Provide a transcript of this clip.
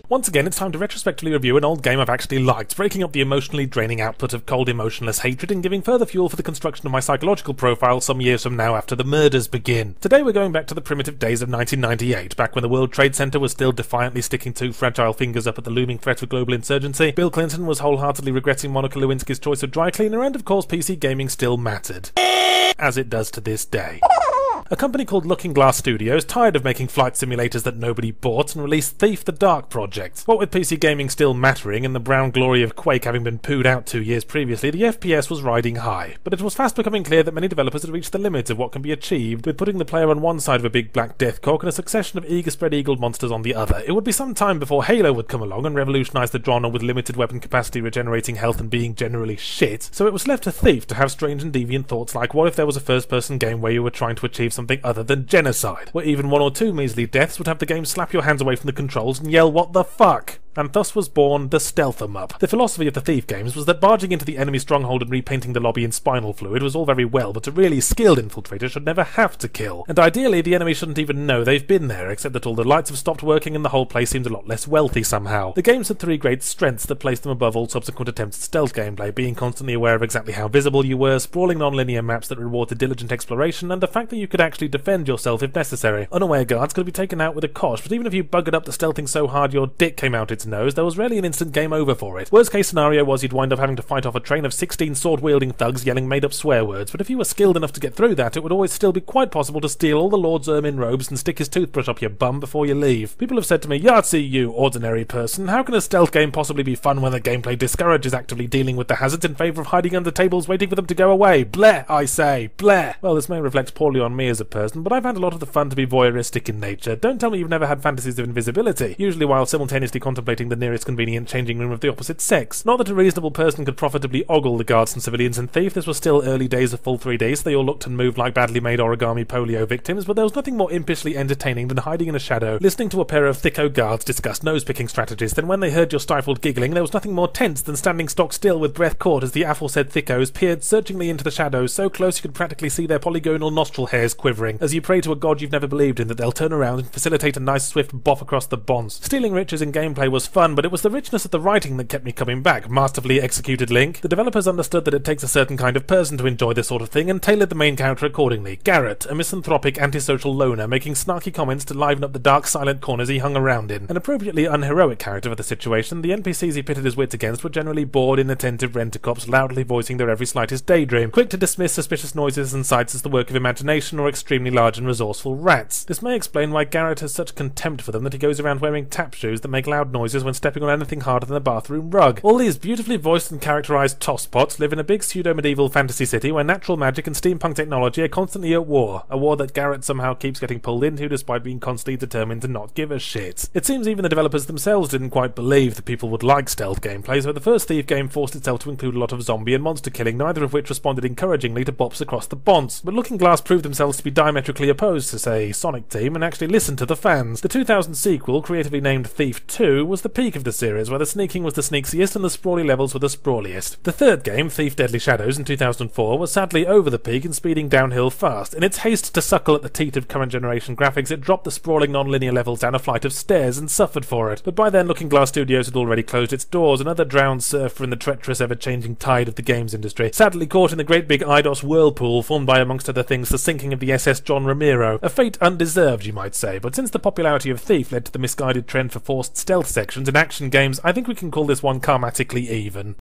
Once again, it's time to retrospectively review an old game I've actually liked, breaking up the emotionally draining output of cold, emotionless hatred and giving further fuel for the construction of my psychological profile some years from now after the murders begin. Today we're going back to the primitive days of 1998, back when the World Trade Center was still defiantly sticking two fragile fingers up at the looming threat of global insurgency, Bill Clinton was wholeheartedly regretting Monica Lewinsky's choice of dry cleaner, and of course PC gaming still mattered. As it does to this day. A company called Looking Glass Studios, tired of making flight simulators that nobody bought, and released Thief the Dark project. What with PC gaming still mattering and the brown glory of Quake having been pooed out 2 years previously, the FPS was riding high. But it was fast becoming clear that many developers had reached the limit of what can be achieved with putting the player on one side of a big black death cork and a succession of eager spread-eagled monsters on the other. It would be some time before Halo would come along and revolutionise the genre with limited weapon capacity, regenerating health and being generally shit, so it was left to Thief to have strange and deviant thoughts like, what if there was a first-person game where you were trying to achieve something other than genocide, where even 1 or 2 measly deaths would have the game slap your hands away from the controls and yell, "What the fuck?" And thus was born the Stealth-em-up. The philosophy of the Thief games was that barging into the enemy stronghold and repainting the lobby in spinal fluid was all very well, but a really skilled infiltrator should never have to kill. And ideally, the enemy shouldn't even know they've been there, except that all the lights have stopped working and the whole place seemed a lot less wealthy somehow. The games had 3 great strengths that placed them above all subsequent attempts at stealth gameplay, being constantly aware of exactly how visible you were, sprawling non-linear maps that rewarded diligent exploration, and the fact that you could actually defend yourself if necessary. Unaware guards could be taken out with a kosh, but even if you buggered up the stealthing so hard your dick came out its nose, there was rarely an instant game over for it. Worst case scenario was you'd wind up having to fight off a train of 16 sword-wielding thugs yelling made-up swear words, but if you were skilled enough to get through that, it would always still be quite possible to steal all the Lord's ermine robes and stick his toothbrush up your bum before you leave. People have said to me, "Yahtzee, you ordinary person, how can a stealth game possibly be fun when the gameplay discourages actively dealing with the hazards in favour of hiding under tables waiting for them to go away? Bleh, I say, bleh." Well, this may reflect poorly on me as a person, but I found a lot of the fun to be voyeuristic in nature. Don't tell me you've never had fantasies of invisibility, usually while simultaneously contemplating the nearest convenient changing room of the opposite sex. Not that a reasonable person could profitably ogle the guards and civilians in Thief. This was still early days of full 3D, so they all looked and moved like badly made origami polio victims, but there was nothing more impishly entertaining than hiding in a shadow, listening to a pair of thicko guards discuss nose-picking strategies. Then when they heard your stifled giggling, there was nothing more tense than standing stock still with breath caught as the aforesaid thickos peered searchingly into the shadows, so close you could practically see their polygonal nostril hairs quivering, as you pray to a god you've never believed in that they'll turn around and facilitate a nice swift bop across the bonds. Stealing riches in gameplay was fun, but it was the richness of the writing that kept me coming back. Masterfully executed link. The developers understood that it takes a certain kind of person to enjoy this sort of thing and tailored the main character accordingly. Garrett, a misanthropic, antisocial loner, making snarky comments to liven up the dark, silent corners he hung around in. An appropriately unheroic character for the situation, the NPCs he pitted his wits against were generally bored, inattentive rent-a-cops loudly voicing their every slightest daydream, quick to dismiss suspicious noises and sights as the work of imagination or extremely large and resourceful rats. This may explain why Garrett has such contempt for them that he goes around wearing tap shoes that make loud noises when stepping on anything harder than a bathroom rug. All these beautifully voiced and characterized tosspots live in a big pseudo-medieval fantasy city where natural magic and steampunk technology are constantly at war, a war that Garrett somehow keeps getting pulled into despite being constantly determined to not give a shit. It seems even the developers themselves didn't quite believe that people would like stealth gameplay, so the first Thief game forced itself to include a lot of zombie and monster killing, neither of which responded encouragingly to bops across the bonds. But Looking Glass proved themselves to be diametrically opposed to, say, Sonic Team, and actually listened to the fans. The 2000 sequel, creatively named Thief 2, was the peak of the series, where the sneaking was the sneakiest and the sprawly levels were the sprawliest. The third game, Thief Deadly Shadows in 2004, was sadly over the peak and speeding downhill fast. In its haste to suckle at the teat of current generation graphics, it dropped the sprawling non-linear levels down a flight of stairs and suffered for it. But by then, Looking Glass Studios had already closed its doors, another drowned surfer in the treacherous, ever-changing tide of the games industry, sadly caught in the great big IDOS whirlpool formed by, amongst other things, the sinking of the SS John Ramiro. A fate undeserved, you might say, but since the popularity of Thief led to the misguided trend for forced stealth sections in action games, I think we can call this one karmatically even.